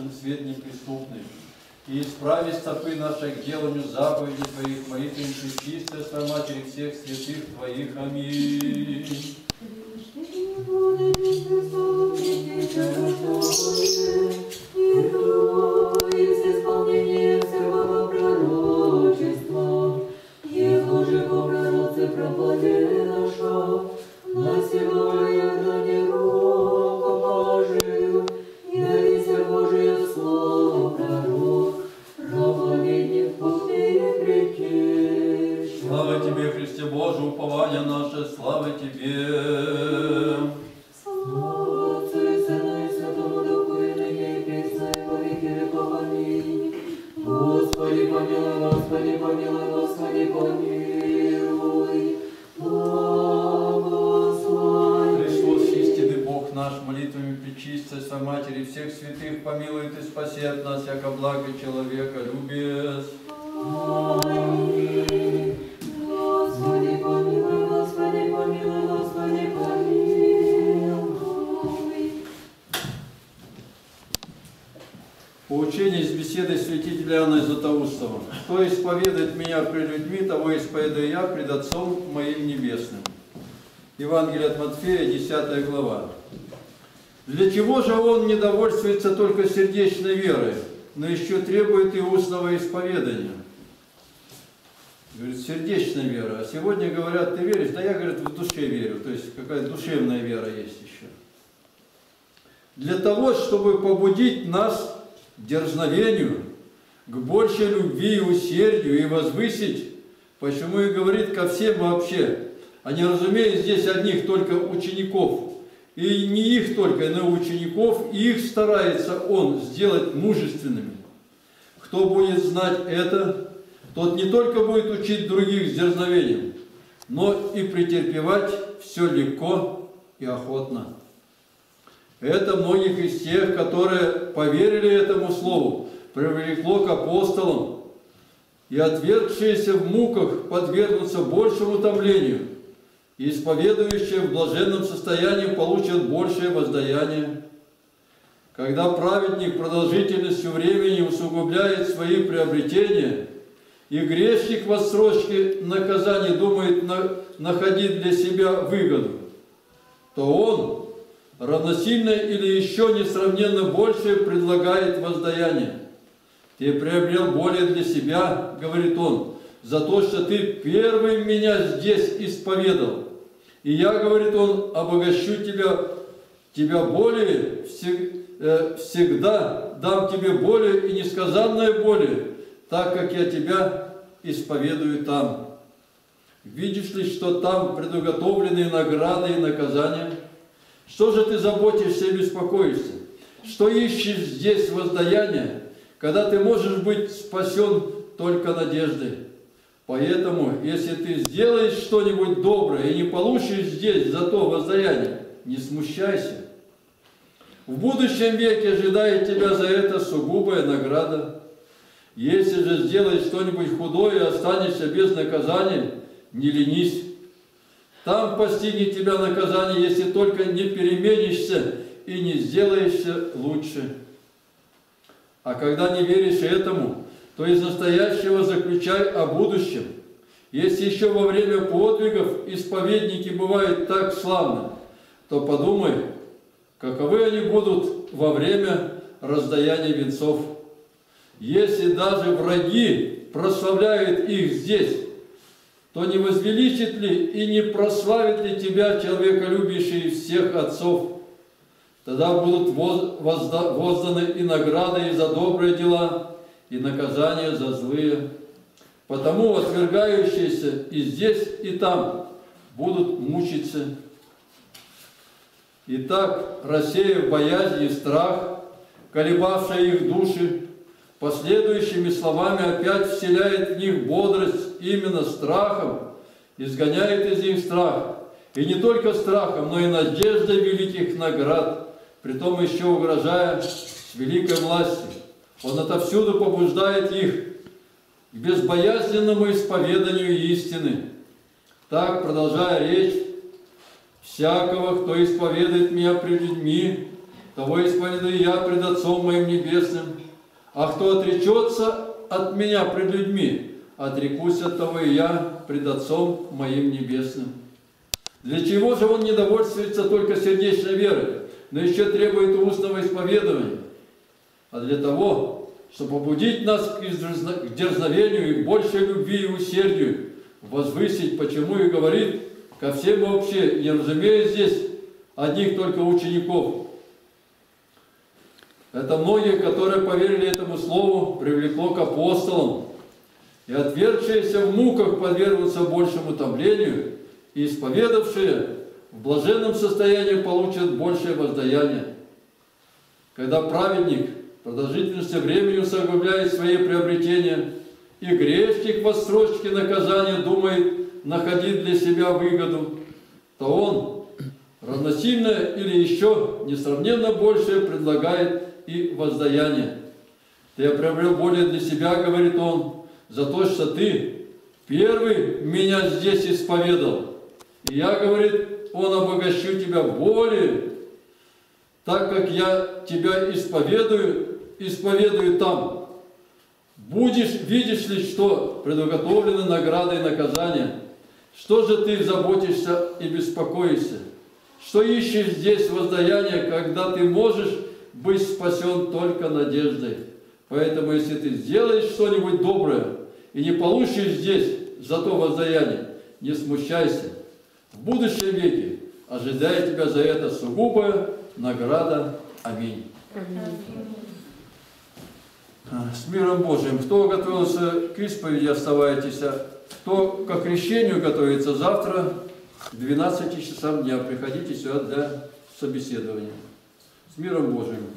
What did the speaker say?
свет неприступный, и исправи стопы наши к деланию заповедей Твоих, молитвами пречистая Своя Матери всех святых Твоих. Аминь. Слава Тебе, Христе Боже, упование наше, слава Тебе. Слава Отцу и Сыну и Святому Духу, и ныне и присно, и во веки веков. Аминь. Господи помилуй, Господи помилуй, Господи помилуй. Благослови. Христос, истинный Бог наш, молитвами пречистой Своей Матери всех святых помилует и спаси от нас, яко благо человека любез. Аминь. Господи помилуй, Господи помилуй, Господи помилуй. Поучение из беседы святителя Иоанна Златоустова. Кто исповедует меня пред людьми, того исповедую я пред Отцом моим Небесным. Евангелие от Матфея, 10 глава. Для чего же он не довольствуется только сердечной верой, но еще требует и устного исповедания? Говорит, сердечная вера. А сегодня говорят, ты веришь? Да я, говорит, в душе верю. То есть какая-то душевная вера есть еще. Для того, чтобы побудить нас к дерзновению, к большей любви и усердию и возвысить, почему и говорит ко всем вообще, а не разумея здесь одних только учеников, и не их только, но и учеников, и их старается он сделать мужественными. Кто будет знать это, тот не только будет учить других с дерзновением, но и претерпевать все легко и охотно. Это многих из тех, которые поверили этому слову, привлекло к апостолам, и отвергшиеся в муках подвергнутся большему утомлению, и исповедующие в блаженном состоянии получат большее воздаяние. Когда праведник продолжительностью времени усугубляет свои приобретения, и грешник в отсрочке наказания думает находить для себя выгоду, то он равносильно или еще несравненно большее предлагает воздаяние. Ты приобрел более для себя, говорит он, за то, что ты первый меня здесь исповедал. И я, говорит он, обогащу тебя более, всегда дам тебе более и несказанное более, так как я тебя исповедую там. Видишь ли, что там предуготовленные награды и наказания? Что же ты заботишься и беспокоишься? Что ищешь здесь воздаяние, когда ты можешь быть спасен только надеждой? Поэтому, если ты сделаешь что-нибудь доброе и не получишь здесь за то воздаяние, не смущайся. В будущем веке ожидает тебя за это сугубая награда. Если же сделаешь что-нибудь худое и останешься без наказания, не ленись. Там постигнет тебя наказание, если только не переменишься и не сделаешься лучше. А когда не веришь этому, то из настоящего заключай о будущем. Если еще во время подвигов исповедники бывают так славны, то подумай, каковы они будут во время раздаяния венцов. Если даже враги прославляют их здесь, то не возвеличит ли и не прославит ли тебя человеколюбящий всех отцов? Тогда будут возданы и награды и за добрые дела, и наказания за злые. Потому отвергающиеся и здесь, и там будут мучиться. Итак, рассеяв боязнь и страх, колебавшие их души, последующими словами опять вселяет в них бодрость именно страхом, изгоняет из них страх. И не только страхом, но и надеждой великих наград, притом еще угрожая с великой властью. Он отовсюду побуждает их к безбоязненному исповеданию истины. Так, продолжая речь, всякого, кто исповедует меня пред людьми, того исповедую я пред Отцом моим Небесным. А кто отречется от меня пред людьми, отрекусь от того и я пред Отцом моим Небесным. Для чего же он не довольствуется только сердечной верой, но еще требует устного исповедования? А для того, чтобы побудить нас к дерзновению и большей любви и усердию, возвысить, почему и говорит ко всем вообще, не разумея здесь одних только учеников. Это многие, которые поверили этому слову, привлекло к апостолам, и отвергшиеся в муках подвергнутся большему томлению, и исповедавшие в блаженном состоянии получат большее воздаяние. Когда праведник продолжительностью времени усугубляет свои приобретения, и грешник в отсрочке наказания думает находить для себя выгоду, то он равносильное или еще несравненно большее предлагает и воздаяние. Ты приобрел более для себя, говорит он, за то, что ты первый меня здесь исповедал. И я, говорит, он, обогащу тебя более, так как я тебя исповедую там. Видишь ли, что предуготовлены награды и наказания? Что же ты заботишься и беспокоишься? Что ищешь здесь воздаяние, когда ты можешь быть спасен только надеждой? Поэтому, если ты сделаешь что-нибудь доброе и не получишь здесь зато воздаяние, не смущайся. В будущем веке ожидает тебя за это сугубая награда. Аминь. С миром Божиим. Кто готовился к исповеди, оставайтесь. Кто к крещению готовится, завтра к 12 часам дня приходите сюда для собеседования. С миром Божиим.